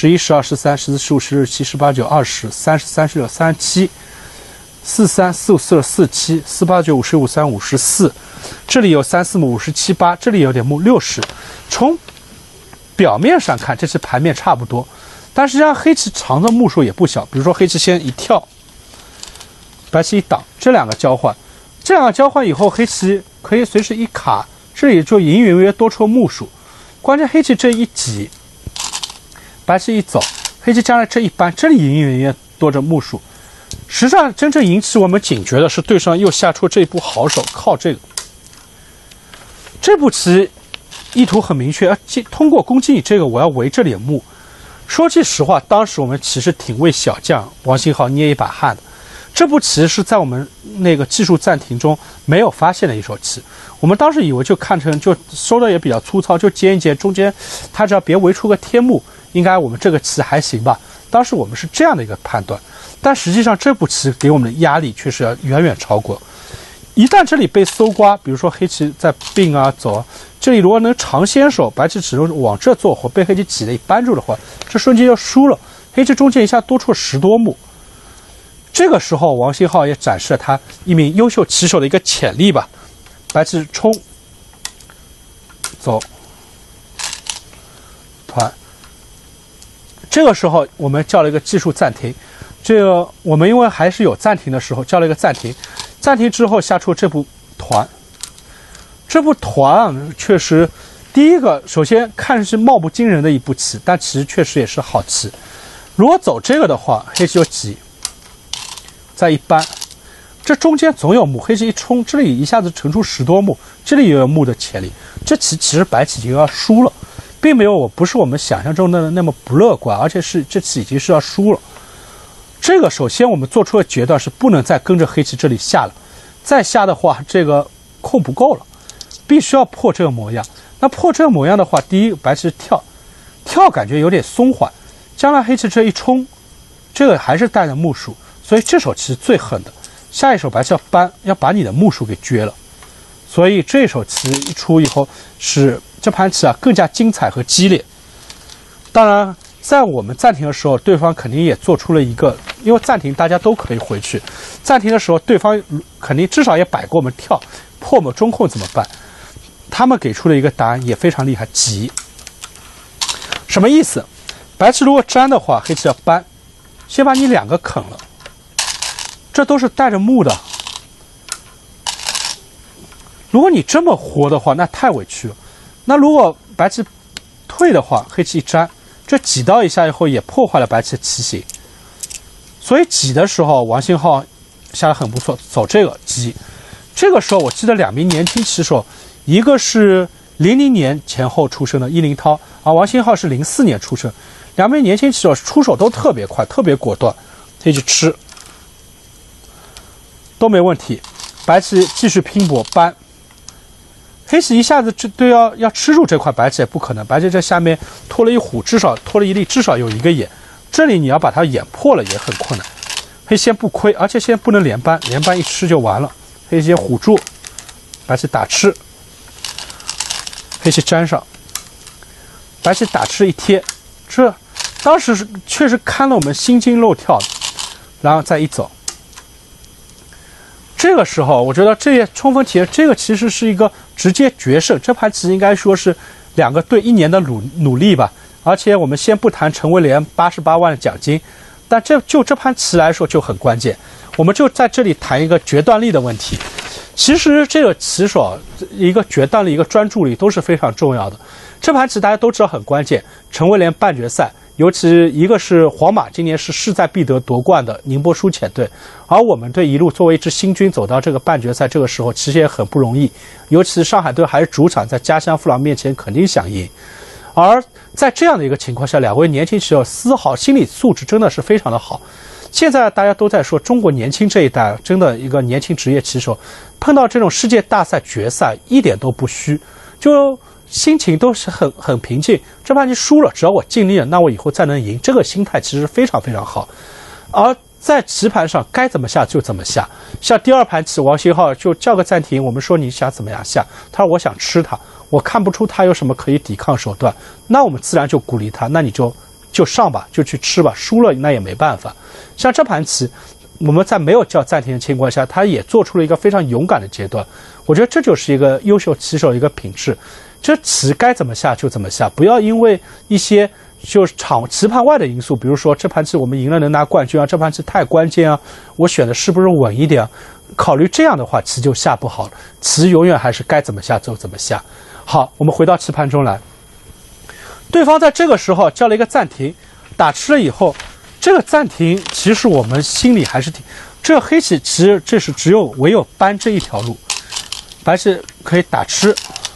Speaker 2: 10、11、12、13、14、15、16、17、18、19、20、30、36、37。43、45、46、47、48、9、55、53、54，这里有3、4目57、8，这里有点目60。从表面上看，这是盘面差不多，但实际上黑棋长的目数也不小。比如说黑棋先一跳，白棋一挡，这两个交换，这两个交换以后，黑棋可以随时一卡，这里就隐隐约约多出目数。关键黑棋这一挤，白棋一走，黑棋将来这一扳，这里隐隐约约多着目数。实际上，真正引起我们警觉的是对方又下出这一步好手，靠这个。这步棋意图很明确，通过攻击你这个，我要围这里的目。说句实话，当时我们其实挺为小将王星浩捏一把汗的。这步棋是在我们那个技术暂停中没有发现的一手棋，我们当时以为就看成就收的也比较粗糙，就尖一尖，中间他只要别围出个天目，应该我们这个棋还行吧。当时我们是这样的一个判断。但实际上，这步棋给我们的压力确实要远远超过。一旦这里被搜刮，比如说黑棋在并啊走啊，这里如果能长先手，白棋只能往这做活，被黑棋挤得一扳住的话，这瞬间就输了。黑棋中间一下多出了10多目。这个时候，王星浩也展示了他一名优秀棋手的一个潜力吧。白棋冲走团，这个时候我们叫了一个技术暂停。这个我们因为还是有暂停的时候，叫了一个暂停。暂停之后下出这步团，这步团啊，确实第一个首先看是貌不惊人的一步棋，但其实确实也是好棋。如果走这个的话，黑棋就挤，再一扳，这中间总有目，黑棋一冲，这里一下子乘出10多目，这里也有目的潜力。这棋其实白棋已经要输了，并没有不是我们想象中的那么不乐观，而且是这棋已经是要输了。这个首先我们做出的决断是不能再跟着黑棋这里下了，再下的话这个空不够了，必须要破这个模样。那破这个模样的话，第一白棋跳感觉有点松缓，将来黑棋这一冲，这个还是带着目数，所以这手棋最狠的。下一手白棋要扳，要把你的目数给撅了，所以这手棋一出以后，使这盘棋啊更加精彩和激烈。当然在我们暂停的时候，对方肯定也做出了一个，因为暂停大家都可以回去。暂停的时候，对方肯定至少也摆过我们跳，破我们中控怎么办？他们给出了一个答案也非常厉害，挤。什么意思？白棋如果粘的话，黑棋要扳，先把你两个啃了，这都是带着目的。 如果你这么活的话，那太委屈了。那如果白棋退的话，黑棋一粘，这挤到一下以后也破坏了白棋的棋形。所以挤的时候，王星浩下得很不错，走这个挤。这个时候我记得2名年轻棋手，一个是00年前后出生的伊林涛，而王星浩是04年出生。2名年轻棋手出手都特别快，特别果断，黑棋吃都没问题。白棋继续拼搏搬，黑棋一下子都要吃住这块白棋也不可能，白棋这下面拖了一虎，至少拖了一力，至少有一个眼，这里你要把它眼破了也很困难。黑先不亏，而且现在不能连扳，连扳一吃就完了。黑棋虎住，白棋打吃，黑棋粘上，白棋打吃一贴，这当时确实看了我们心惊肉跳的，然后再一走。这个时候，我觉得这也充分体现，这个其实是一个直接决胜。这盘棋应该说是2个队1年的努力吧。而且我们先不谈陈威廉88万的奖金，但这盘棋来说就很关键。我们就在这里谈一个决断力的问题。其实这个棋手一个决断力、一个专注力都是非常重要的。这盘棋大家都知道很关键，陈威廉半决赛。尤其一个是皇马今年是势在必得夺冠的宁波书浅队，而我们队一路作为一支新军走到这个半决赛，这个时候其实也很不容易。尤其上海队还是主场，在家乡父老面前肯定想赢。而在这样的一个情况下，2位年轻棋手丝毫心理素质真的是非常的好。现在大家都在说中国年轻这一代真的一个年轻职业棋手，碰到这种世界大赛决赛一点都不虚，就心情都是很平静。这盘棋输了，只要我尽力了，那我以后再能赢，这个心态其实非常非常好。而在棋盘上该怎么下就怎么下。像第2盘棋，王星浩就叫个暂停，我们说你想怎么样下，他说我想吃他，我看不出他有什么可以抵抗手段，那我们自然就鼓励他，那你就上吧，就去吃吧，输了那也没办法。像这盘棋，我们在没有叫暂停的情况下，他也做出了一个非常勇敢的阶段。我觉得这就是一个优秀棋手的一个品质。这棋该怎么下就怎么下，不要因为一些就是棋盘外的因素，比如说这盘棋我们赢了能拿冠军啊，这盘棋太关键啊，我选的是不是稳一点啊？考虑这样的话，棋就下不好了。棋永远还是该怎么下就怎么下。好，我们回到棋盘中来，对方在这个时候叫了一个暂停，打吃了以后，这个暂停其实我们心里还是这黑棋其实这是唯有扳这一条路，白棋可以打吃。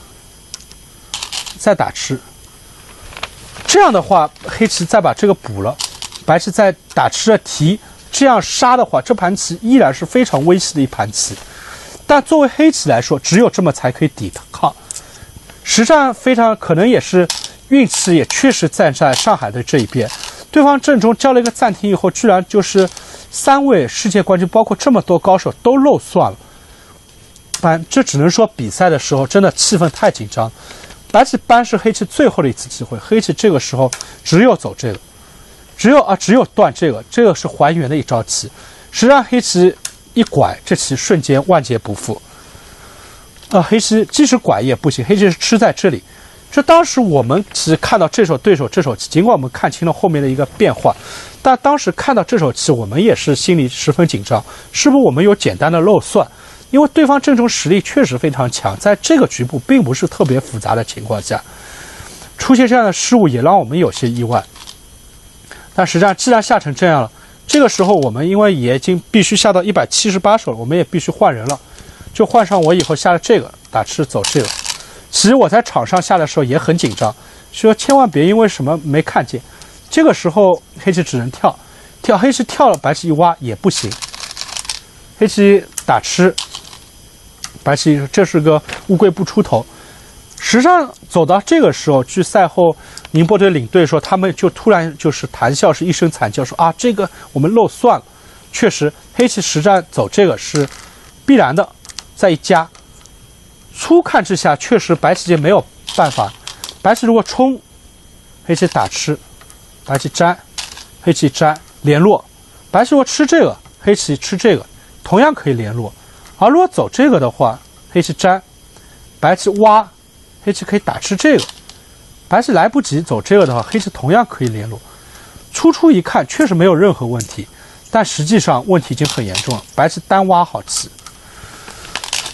Speaker 2: 再打吃，这样的话，黑棋再把这个补了，白棋再打吃了提，这样杀的话，这盘棋依然是非常危险的一盘棋。但作为黑棋来说，只有这么才可以抵抗。实战非常可能也是运气，也确实站在上海队这一边。对方阵中叫了一个暂停以后，居然就是3位世界冠军，包括这么多高手都漏算了。这只能说比赛的时候真的气氛太紧张。白棋扳是黑棋最后的一次机会，黑棋这个时候只有走这个，只有断这个，这个是还原的一招棋。实际上黑棋一拐，这棋瞬间万劫不复。黑棋即使拐也不行，黑棋是吃在这里。这当时我们其实看到这手对手这手棋，尽管我们看清了后面的一个变化，但当时看到这手棋，我们也是心里十分紧张，是不是我们有简单的漏算？因为对方阵中实力确实非常强，在这个局部并不是特别复杂的情况下，出现这样的失误也让我们有些意外。但实际上既然下成这样了，这个时候我们因为也已经必须下到178手了，我们也必须换人了，就换上我以后下了这个打吃走这个。其实我在场上下的时候也很紧张，说千万别因为什么没看见。这个时候黑棋只能跳，黑棋跳了，白棋一挖也不行，黑棋打吃。白棋这是个乌龟不出头。实际上走到这个时候，据赛后宁波队领队说，他们就突然就是谈笑，是一声惨叫，说啊，这个我们漏算了。确实，黑棋实战走这个是必然的。再一加，初看之下，确实白棋就没有办法。白棋如果冲，黑棋打吃，白棋粘，黑棋粘联络。白棋如果吃这个，黑棋吃这个，同样可以联络。而如果走这个的话，黑棋粘，白棋挖，黑棋可以打吃这个。白棋来不及走这个的话，黑棋同样可以联络。初一看确实没有任何问题，但实际上问题已经很严重了。白棋单挖好棋，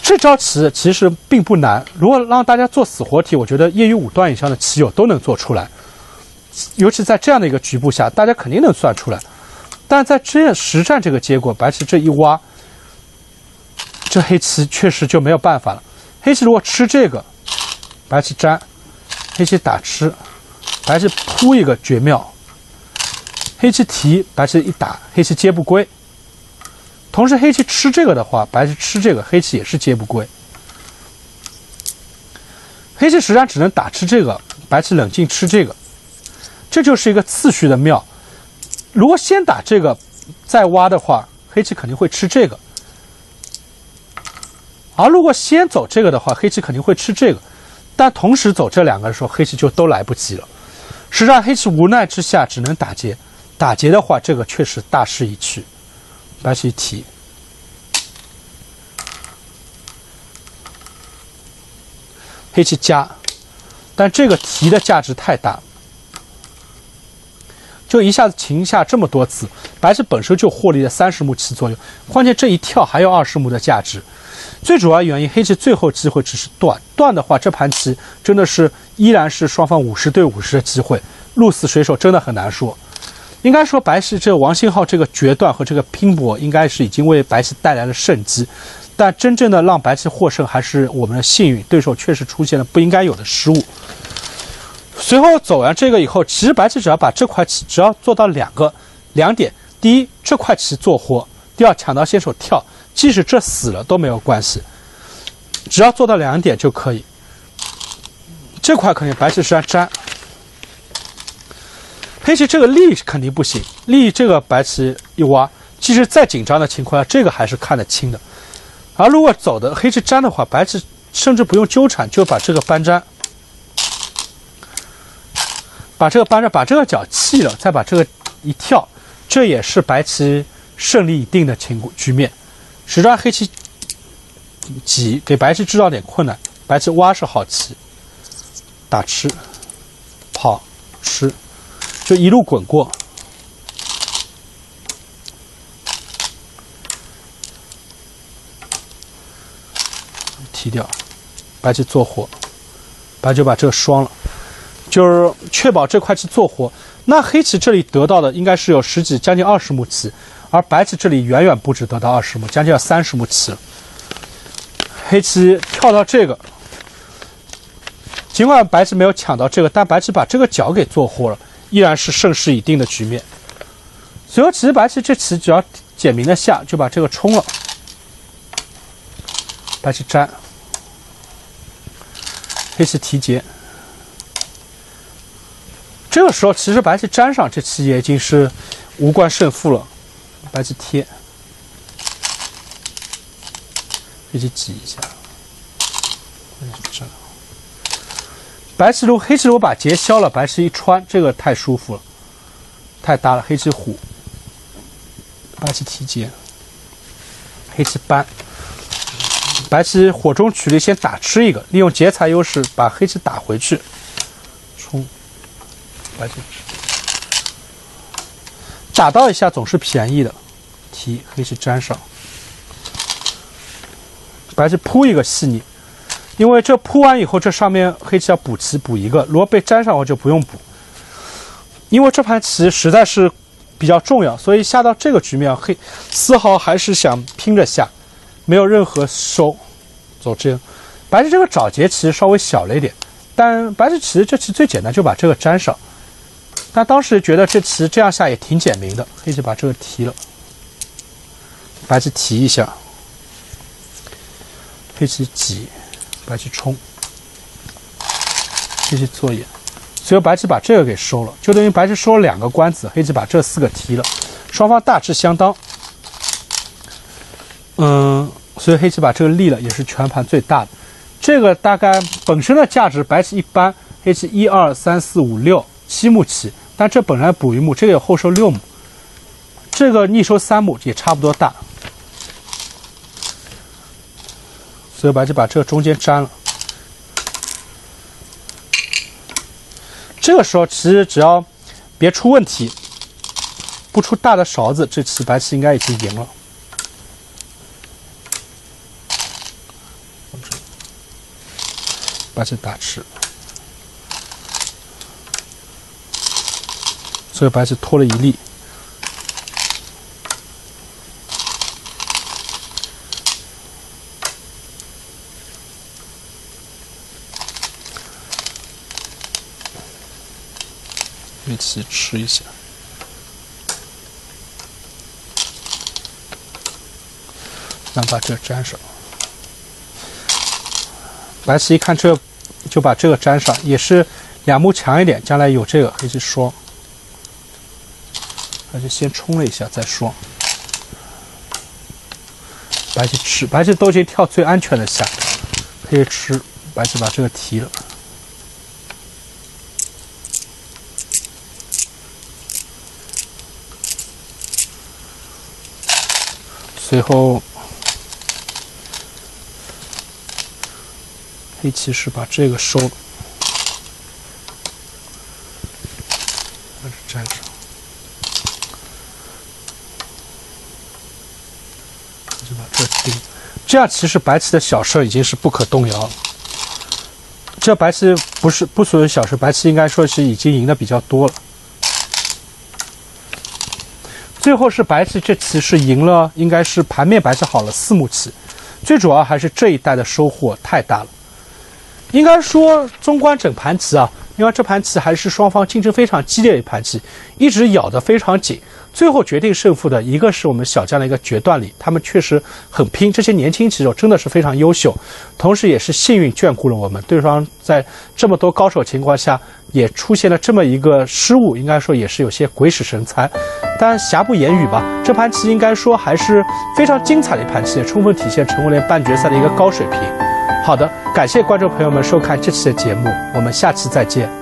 Speaker 2: 这招棋其实并不难，如果让大家做死活题，我觉得业余5段以上的棋友都能做出来。尤其在这样的一个局部下，大家肯定能算出来。但在这样实战这个结果，白棋这一挖，这黑棋确实就没有办法了。黑棋如果吃这个，白棋粘，黑棋打吃，白棋扑一个绝妙。黑棋提，白棋一打，黑棋接不归。同时黑棋吃这个的话，白棋吃这个，黑棋也是接不归。黑棋实战只能打吃这个，白棋冷静吃这个，这就是一个次序的妙。如果先打这个再挖的话，黑棋肯定会吃这个。而如果先走这个的话，黑棋肯定会吃这个。但同时走这两个的时候，黑棋就都来不及了。实战黑棋无奈之下只能打劫。打劫的话，这个确实大势已去。白棋一提，黑棋加，但这个提的价值太大，就一下子擒下这么多子，白棋本身就获利了30目棋左右，况且这一跳还有20目的价值。最主要原因，黑棋最后机会只是断的话，这盘棋真的是依然是双方50对50的机会，鹿死谁手真的很难说。应该说，白棋这王信浩这个决断和这个拼搏，应该是已经为白棋带来了胜机。但真正的让白棋获胜，还是我们的幸运，对手确实出现了不应该有的失误。随后走完这个以后，其实白棋只要把这块棋只要做到两点：第一，这块棋做活；第二，抢到先手跳，即使这死了都没有关系，只要做到2点就可以。这块肯定白棋是要粘。黑棋这个力肯定不行，力这个白棋一挖，即使再紧张的情况下，这个还是看得清的。而如果走的黑棋粘的话，白棋甚至不用纠缠，就把这个搬粘，把这个搬着，把这个角弃了，再把这个一跳，这也是白棋胜利已定的局面。实战黑棋挤，给白棋制造点困难。白棋挖是好棋，打吃，跑吃。就一路滚过，提掉，白棋做活，白就把这个双了，就是确保这块棋做活。那黑棋这里得到的应该是有10几、将近20目棋，而白棋这里远远不止得到20目，将近要30目棋了。黑棋跳到这个，尽管白棋没有抢到这个，但白棋把这个角给做活了。依然是胜势已定的局面。随后其实白棋这棋只要简明的下，就把这个冲了。白棋粘，黑棋提劫。这个时候其实白棋粘上这棋也已经是无关胜负了。白棋贴，黑棋挤一下，这。白棋黑棋如果把劫消了，白棋一穿，这个太舒服了，太大了。黑棋虎，白棋提劫，黑棋搬，白棋火中取栗，先打吃一个，利用劫财优势把黑棋打回去，冲，白棋打到一下总是便宜的，提黑棋粘上，白棋扑一个细腻。因为这铺完以后，这上面黑棋要补棋补一个，如果被粘上我就不用补。因为这盘棋实在是比较重要，所以下到这个局面，黑丝毫还是想拼着下，没有任何收，走这样。白棋这个找劫其实稍微小了一点，但白棋其实这棋最简单，就把这个粘上。但当时觉得这棋这样下也挺简明的，黑棋把这个提了，白棋提一下，黑棋挤。白棋冲，黑棋做眼，随后白棋把这个给收了，就等于白棋收了2个官子，黑棋把这4个提了，双方大致相当。所以黑棋把这个立了，也是全盘最大的。这个大概本身的价值，白棋一般，黑棋1、2、3、4、5、6、7目棋，但这本来补1目，这个有后收6目，这个逆收3目也差不多大。所以白棋把这个中间粘了。这个时候其实只要别出问题，不出大的勺子，这棋白棋应该已经赢了。 白棋打吃，所以白棋拖了一粒。黑棋吃一下，然后把这粘上。白棋一看这，就把这个粘上，也是两目强一点，将来有这个黑棋双，白棋先冲了一下再双。白棋吃，白棋都已经跳最安全的下，黑棋吃，白棋把这个提了。随后，黑棋是把这个收了，把这粘上，就把这钉。这样其实白棋的小胜已经是不可动摇了。这白棋不属于小胜，白棋应该说是已经赢的比较多了。最后是白棋这棋是赢了，应该是盘面白棋好了4目棋，最主要还是这一代的收获太大了。应该说，纵观整盘棋啊，因为这盘棋还是双方竞争非常激烈的一盘棋，一直咬得非常紧。最后决定胜负的一个是我们小将的一个决断力，他们确实很拼，这些年轻棋手真的是非常优秀，同时也是幸运眷顾了我们。对方在这么多高手情况下，也出现了这么一个失误，应该说也是有些鬼使神差，但瑕不掩瑜吧。这盘棋应该说还是非常精彩的一盘棋，也充分体现陈文联半决赛的一个高水平。好的，感谢观众朋友们收看这期的节目，我们下期再见。